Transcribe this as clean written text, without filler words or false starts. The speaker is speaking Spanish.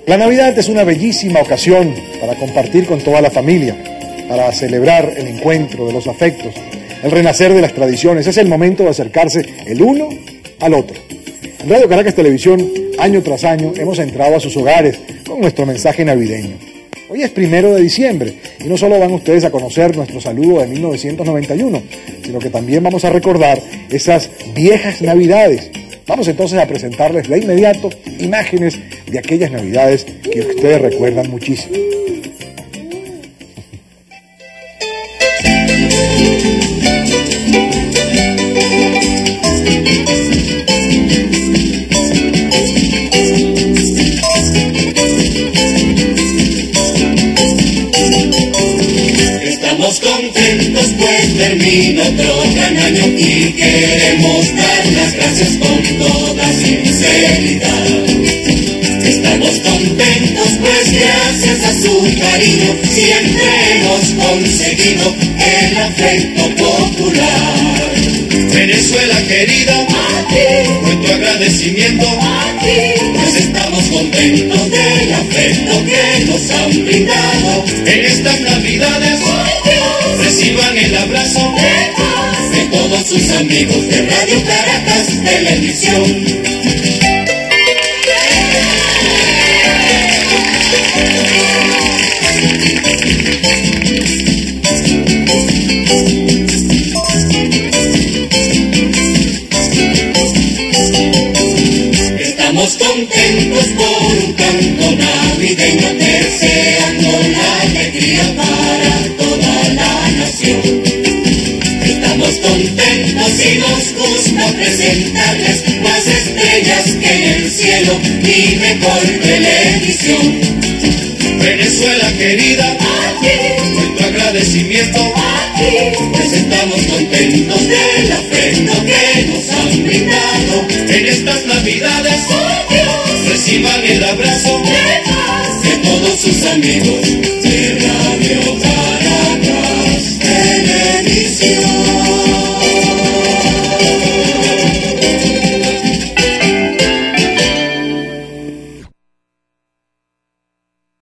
La Navidad es una bellísima ocasión para compartir con toda la familia, para celebrar el encuentro de los afectos, el renacer de las tradiciones. Es el momento de acercarse el uno al otro. En Radio Caracas Televisión, año tras año, hemos entrado a sus hogares con nuestro mensaje navideño. Hoy es 1 de diciembre y no solo van ustedes a conocer nuestro saludo de 1991, sino que también vamos a recordar esas viejas Navidades. Vamos entonces a presentarles de inmediato imágenes de aquellas Navidades que ustedes recuerdan muchísimo. Estamos contentos pues termina otro gran año y queremos dar las gracias con toda sinceridad. Estamos contentos pues gracias a su cariño siempre hemos conseguido el afecto popular. Venezuela querida, nuestro agradecimiento, pues estamos contentos del afecto que nos han brindado en estas Navidades. Reciban el abrazo de todos sus amigos de Radio Caracas Televisión. Estamos contentos por un canto navideño, deseando la alegría para toda la nación. Estamos contentos y nos gusta presentarles más estrellas que en el cielo y mejor televisión. Venezuela querida, nuestro agradecimiento, pues estamos contentos del afecto que nos han brindado en estas Navidades. Reciban el abrazo de todos sus amigos de Radio Caracas Televisión.